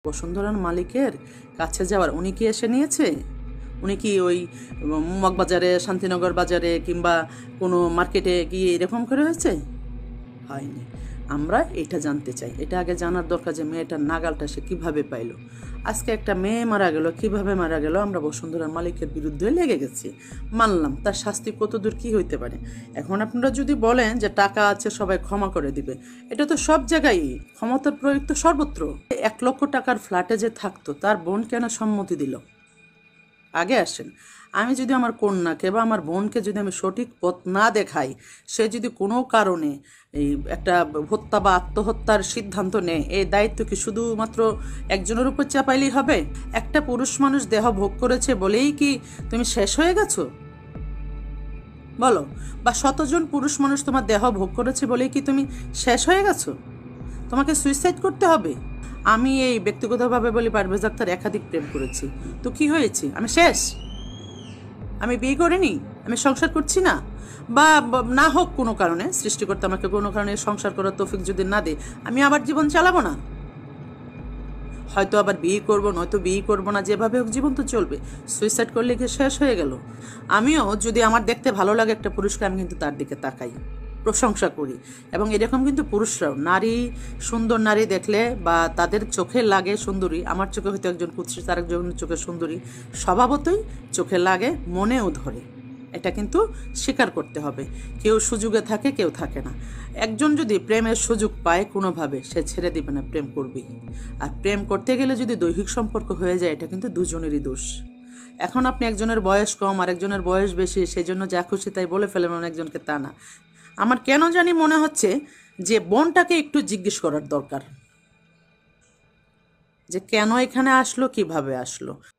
বসুন্ধরার মালিকের কাছে যাওয়ার উনি কি এসে নিয়েছে? উনি কি ওই মগবাজারে, শান্তিনগর বাজারে কিংবা কোনো মার্কেটে গিয়ে এরকম করে হয়েছে? হয়নি। আমরা এটা জানতে চাই। এটা আগে জানার দরকার যে মেয়েটার নাগালটা সে কীভাবে পাইল। আজকে একটা মেয়ে মারা গেল, কীভাবে মারা গেল? আমরা বসুন্ধরার মালিকের বিরুদ্ধে লেগে গেছি, মানলাম। তার শাস্তি কতদূর কী হইতে পারে? এখন আপনারা যদি বলেন যে টাকা আছে সবাই ক্ষমা করে দিবে, এটা তো সব জায়গায় ক্ষমতার প্রয়োগ তো সর্বত্র। 1 লক্ষ টাকার ফ্ল্যাটে যে থাকতো, তার বোন কেন সম্মতি দিল? আগে আসেন। আমি যদি আমার কন্যাকে বা আমার বোনকে যদি আমি সঠিক পথ না দেখাই, সে যদি কোনো কারণে এই একটা হত্যা বা আত্মহত্যার সিদ্ধান্ত নেয়, এই দায়িত্ব কি শুধুমাত্র একজনের উপর চাপাইলেই হবে? একটা পুরুষ মানুষ দেহ ভোগ করেছে বলেই কি তুমি শেষ হয়ে গেছো? বলো। বা 100 জন পুরুষ মানুষ তোমার দেহ ভোগ করেছে বলেই কি তুমি শেষ হয়ে গেছো? তোমাকে সুইসাইড করতে হবে? আমি এই ব্যক্তিগতভাবে বলি, পারভেজ আক্তার একাধিক প্রেম করেছি, তো কি হয়েছে? আমি শেষ? আমি বিয়ে করিনি? আমি সংসার করছি না? বা না হোক কোনো কারণে, সৃষ্টিকর্তা আমাকে কোনো কারণে সংসার করার তৌফিক যদি না দে, আমি আবার জীবন চালাবো না? হয়তো আবার বিয়ে করবো, নয়তো বিয়ে করবো না, যেভাবে হোক জীবন তো চলবে। সুইসাইড করলে কি শেষ হয়ে গেল? আমিও যদি আমার দেখতে ভালো লাগে একটা পুরুষকে, আমি কিন্তু তার দিকে তাকাই, প্রশংসা করি। এবং এরকম কিন্তু পুরুষরাও, নারী, সুন্দর নারী দেখলে বা তাদের চোখে লাগে সুন্দরী, আমার চোখে হয়তো একজন কুৎসিত, তার একজনের চোখে সুন্দরী, স্বভাবতই চোখে লাগে, মনেও ধরে। এটা কিন্তু স্বীকার করতে হবে। কেউ সুযোগে থাকে, কেউ থাকে না। একজন যদি প্রেমের সুযোগ পায় কোনোভাবে, সে ছেড়ে দিবে না, প্রেম করবেই। আর প্রেম করতে গেলে যদি দৈহিক সম্পর্ক হয়ে যায়, এটা কিন্তু দুজনেরই দোষ। এখন আপনি একজনের বয়স কম আর একজনের বয়স বেশি, সেই জন্য যা খুশি তাই বলে ফেলেন অনেকজনকে, তা না। আমার কেন জানি মনে হচ্ছে যে বোনটাকে একটু জিজ্ঞেস করার দরকার যে কেন এখানে আসলো, কিভাবে আসলো।